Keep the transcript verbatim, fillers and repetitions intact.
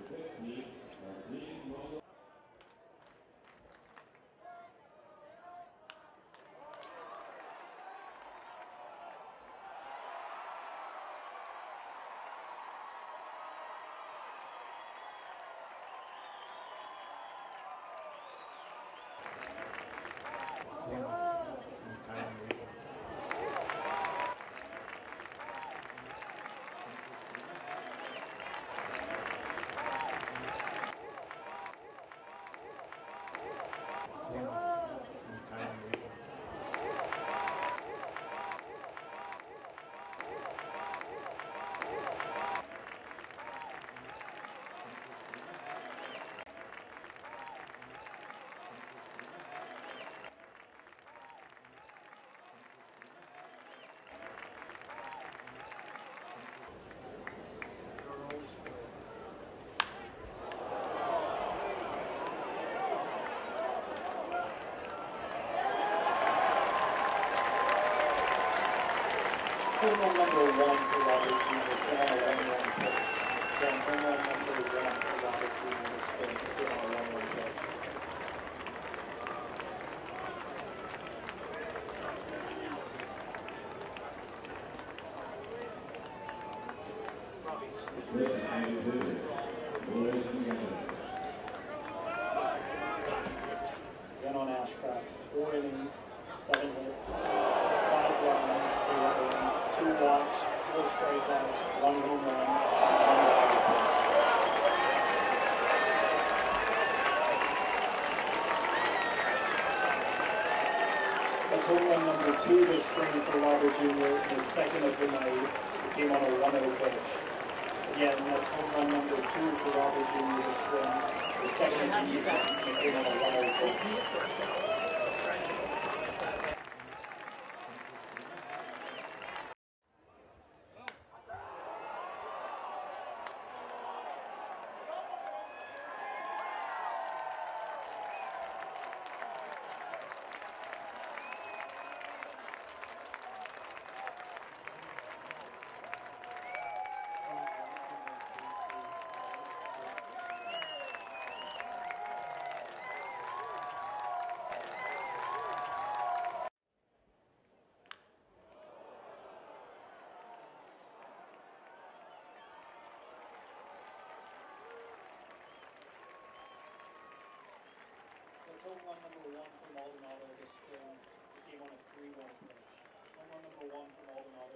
technique, Martín Maldonado. Home run number one for Robert Junior Still on a one-one pitch. Then home run number one for Robert Junior Still on a one-one pitch. Again on Ashcraft, four innings, seven hits, five runs, two walks, four strikeouts, one home run, and one walk. That's home run number two this spring for Robert Junior The second of the night. It came on a one oh pitch. Again, that's home run number two for Robert Junior this spring. The second of the evening. It came on a one oh pitch. That's home run number one for Maldonado this spring. It came on a three one pitch. Home run number one for Maldonado.